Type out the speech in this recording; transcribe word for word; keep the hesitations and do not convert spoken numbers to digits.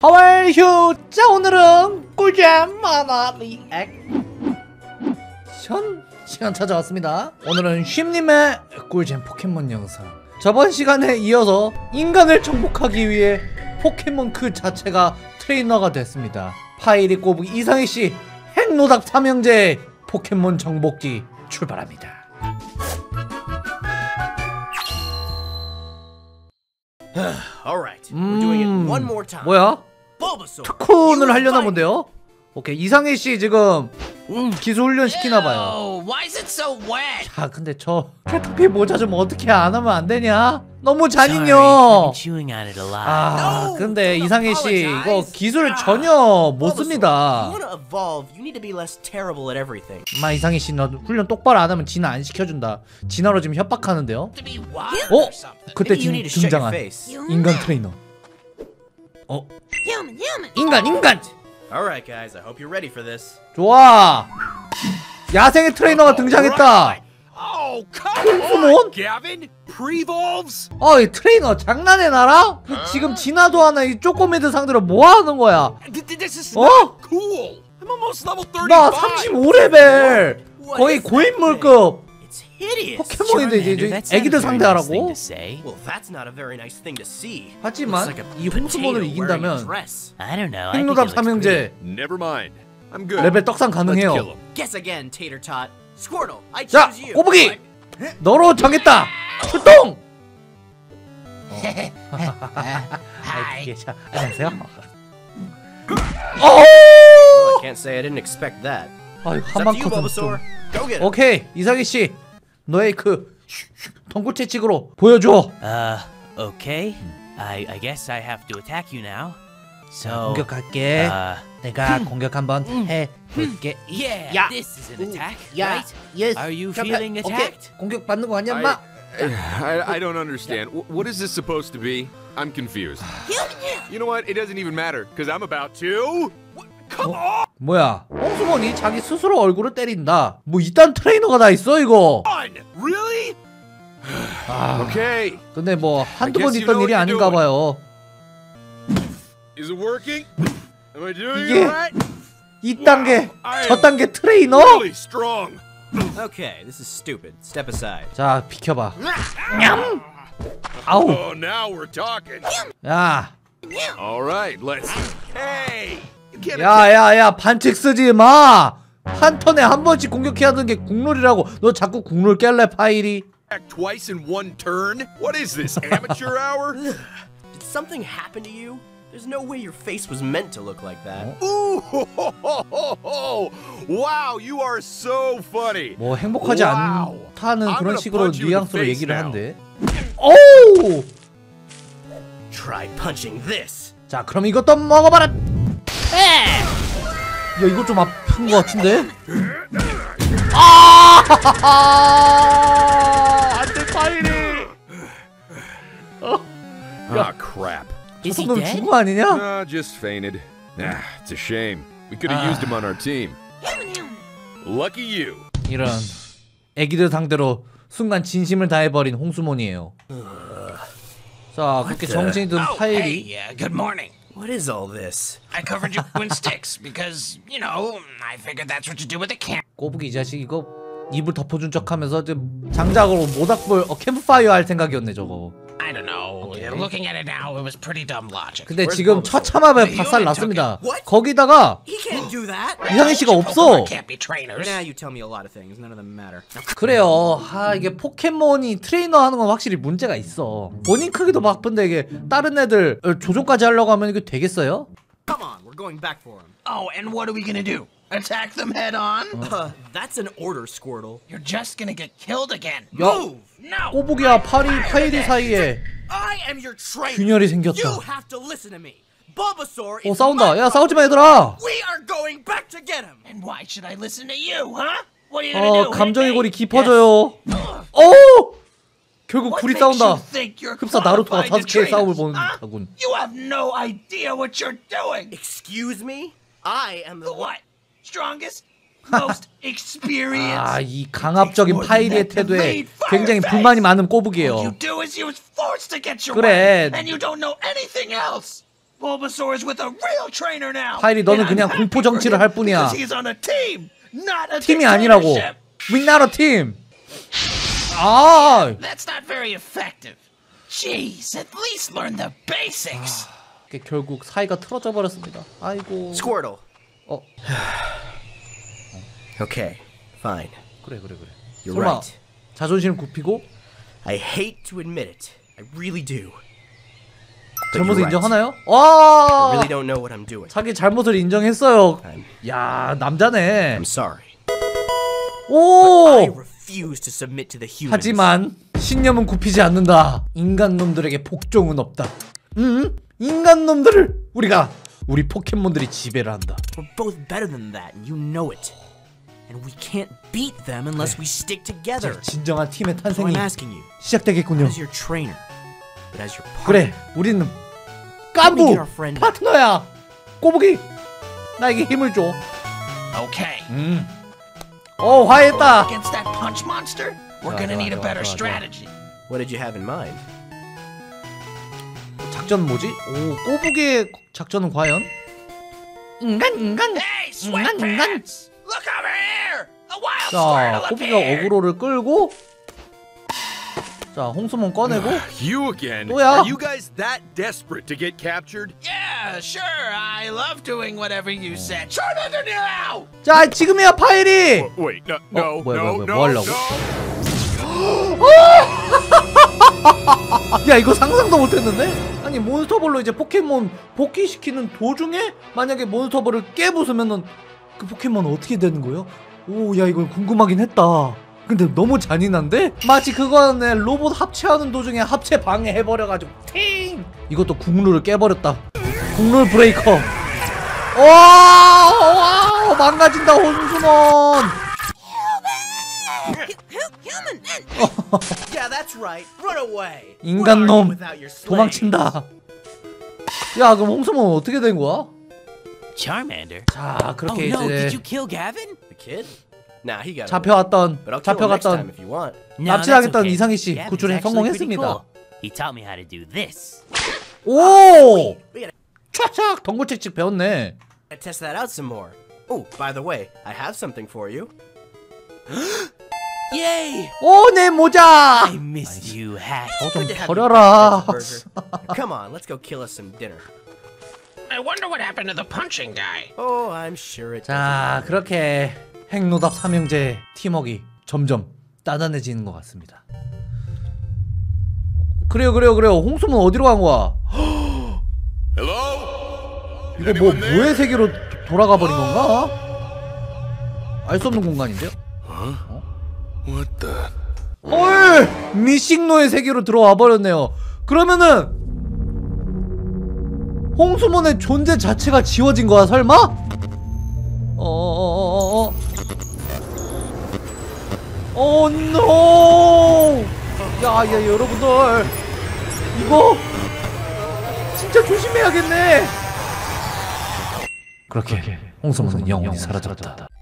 How are you? 자, 오늘은 꿀잼 만화 리액션 시간 찾아왔습니다. 오늘은 쉼님의 꿀잼 포켓몬 영상. 저번 시간에 이어서 인간을 정복하기 위해 포켓몬 그 자체가 트레이너가 됐습니다. 파이리 꼬부기 이상희씨 핵노답 삼형제의 포켓몬 정복기 출발합니다. 음... 뭐야? 특훈을 하려나 본데요? 오케이, 이상희씨 지금 기술 훈련 시키나봐요. 야, 근데 저 캐터피 모자 좀 어떻게 안 하면 안 되냐? 너무 잔인요. 아, 근데 이상희씨 이거 기술 전혀 못 씁니다. 마, 이상희씨 너 훈련 똑바로 안 하면 진화 안 시켜준다. 진화로 지금 협박하는데요? 어? 그때 지금 등장한 인간 트레이너. 어? 인간 인간! Alright guys, I hope you're ready for this. 좋아. 야생의 트레이너가 등장했다. 홍수몬? 어, 이 트레이너 장난해 나랑? 지금 진화도 하나 이 쪼꼬미들 상대로 뭐 하는 거야? 어? 나 삼십오 레벨. 거의 고인물급 포켓몬인데 이제 애기들 상대하라고? 하지만 이 홍수몬을 이긴다면 핵노답 삼형제 레벨 떡상 가능해요. 자, 꼬부기! 너로 정했다! 출동! 안녕하세요. 아유, 한방 컷은 좀... 오케이, 이상희씨 너의 그 덩굴 채찍으로 보여줘. Uh, okay. I I guess I have to attack you now. So 공격할게. uh, 내가 공격 한번 해 볼게. Yeah, 야. this is an attack, 야, right? yes. Are you 잠깐, feeling 오케이. attacked? 공격 받는 거 아니야, 마? I, I don't understand. What is this supposed to be? I'm confused. You know what? It doesn't even matter because I'm about to. Come on! 뭐야? 홍수몬이 자기 스스로 얼굴을 때린다. 뭐 이딴 트레이너가 다 있어 이거? Really? 아, Okay. 근데 뭐 한두 번 I guess you 있던 know 일이 what you're 아닌가 봐요. Is it working? Am I doing 이게 it right? 이 단계, I 저 am 단계 트레이너? really strong. Okay, this is stupid. Step aside. 자, 비켜봐. 냠! 아우. Oh, now we're talking. 야, All right, let's. Hey. You can't 야, 야, 야, 반칙 쓰지 마. 한 턴에 한 번씩 공격해야 하는 게 국룰이라고. 너 자꾸 국룰 깰래, 파이리? attack twice in one turn. What is this? Amateur hour? Did something happen to you? There's no way your face was meant to look like that. Ooh, ho, ho, ho, ho. Wow, you are so funny. 뭐 행복하지 Wow. 않다는 I'm 그런 gonna 식으로 punch you in the 뉘앙스로 face 얘기를 now. 한대. 오! Try punching this. 자, 그럼 이것도 먹어봐라. 야, 이거 좀 아픈 것 같은데? 아! 안돼, 파이리. 어? Ah, crap. Is he 너 dead? 죽은 거 아니냐? Ah, just fainted. Ah, it's a shame. We could have used him on our team. Lucky you. 이런 애기들 상대로 순간 진심을 다해버린 홍수몬이에요. 자, 그렇게 정신이 든 Oh, 파일이 hey, uh, good morning. What is all this? I covered you in sticks because, you know, I figured that's what you do with a camp. 꼬부기 이 자식 이거 입을 덮어준 척하면서 좀 장작으로 모닥불 어, 캠프파이어 할 생각이었네 저거. I don't know. Looking at it now, it was pretty dumb logic. 근데 지금 처참함에 박살 났습니다. What? 거기다가 He can't do that. 이상희 씨가 없어. Can't be trainers. Now you tell me a lot of things. None of them matter. 그래요. 아, 이게 포켓몬이 트레이너 하는 건 확실히 문제가 있어. 본인 크기도 바쁜데 이게 다른 애들 조종까지 하려고 하면 이게 되겠어요? Come on, we're going back for him. Oh, and what are we gonna do? Attack them head on? Uh, that's an order, Squirtle. You're just gonna get killed again. 야, Move! No. 꼬부기와 파리 파이리 사이에 I am your trainer. 균열이 생겼다. You have to listen to me. Bulbasaur 어, is 싸운다. my 야, 싸우지 마 얘들아. We are going back to get him. And why should I listen to you, huh? What are you gonna 어, do? 감정의 hit 골이 me? 깊어져요. 오! 결국 What 둘이 makes 싸운다. you think you're 흡사 나루토가 qualified 다섯 to 개의 train 싸움을 us, 보는 huh? 듯하군. You have no idea what you're doing. Excuse me? I am the The what? Strongest? Most experienced? 아, 이 강압적인 파이리의 태도에 굉장히 불만이 많은 All 꼬부기예요. you do is use force to get your 그래. way, and you don't know anything else. Bulbasaur's with a real trainer now. 파일이 너는 And I'm 그냥 happy 공포 for 정치를 him 할 뿐이야. because he's on a team, not a 팀이 아니라고. dictatorship. We not a team. 아, That's not very effective. Jeez, at least learn the basics. 이게 결국 사이가 틀어져 버렸습니다. 아이고. Squirtle. 어, Okay, fine. 그래 그래 그래. You're 설마 right. 자존심 굽히고 I hate to admit it. I really do. But 잘못을 you're right. 인정하나요? I 와, really don't know what I'm doing. 자기 잘못을 인정했어요. I'm, 야, 남자네. I'm sorry. I 오, refuse to submit to the humans. 하지만 신념은 굽히지 않는다. 인간놈들에게 복종은 없다. 응? 인간놈들을 우리가 우리 포켓몬들이 지배를 한다. We're both better than that, and you know it. And we can't beat them unless we stick together. 자, 진정한 팀의 So 탄생이 I'm asking you, 시작되겠군요. as your trainer, but as your partner. 그래, 우리는 깐부 get our friend back. 파트너야. 꼬부기, 나에게 힘을 줘. Okay. 음. 어, 화해했다. Against that punch monster, we're 좋아, gonna 좋아, need a 좋아, better 좋아, 좋아. strategy. What did you have in mind? 작전 뭐지? 오, 꼬부기의 작전은 과연? 인간, 인간, Hey, 인간, 인간. Sweatpants! Look over here! A wild 자, Squirtle 꼬부기가 appeared! 어그로를 끌고, 자, 홍수몬 꺼내고. You again? 뭐야? Are you guys that desperate to get captured? Yeah, sure. I love doing whatever you said. Sure, no, no, no! 자, 지금이야 파일이. Oh, wait, no, no, 뭐야, no, 뭐야, no, 뭐 하려고? no. 야, 이거 상상도 못했는데? 아니, 몬스터볼로 이제 포켓몬 복귀시키는 도중에 만약에 몬스터볼을 깨부수면은 그 포켓몬은 어떻게 되는 거예요? 오, 야, 이거 궁금하긴 했다. 근데 너무 잔인한데? 마치 그거네, 로봇 합체하는 도중에 합체 방해해버려가지고 팅! 이것도 국룰을 깨버렸다. 국룰 브레이커. 와, 와, 망가진다 혼수몬. Yeah, that's right. Run away. 인간놈 What are you without your slave? 도망친다. 야, 그럼 홍수몬 어떻게 된 거야? Charmander? 자, Oh 그렇게 no, did 이제 you kill Gavin? The kid? Nah, he got away. 잡혀왔던 But I'll kill him next time 잡혀갔던 if you want. No, that's 납치당했던 okay. 이상희 씨 Gavin's 구출에 actually pretty 성공했습니다. cool. He taught me how to do this. 오! We gotta 촥촥 덩굴칙칙 배웠네. test that out some more. Oh, by the way, I have something for you. Yay! 오, 내 모자. I missed you, Hat. 어, 좀 Good to have you 버려라. back, Desert Burger. Come on, let's go kill us some dinner. I wonder what happened to the punching guy. Oh, I'm sure it. 자, 그렇게 핵노답 삼형제 팀워크 점점 따단해지는 것 같습니다. 그래요, 그래요, 그래요. 홍수는 어디로 간 거야? Hello? 이거 뭐 뭐의 세계로 도- 돌아가 버린 건가? 알 수 없는 공간인데요? What the? 헐! 미식노의 세계로 들어와 버렸네요. 그러면은 홍수몬의 존재 자체가 지워진 거야, 설마? 어어어어어. 오 노! 야, 야, 여러분들 이거 진짜 조심해야겠네. 그렇게 홍수몬은 영원히 사라졌다.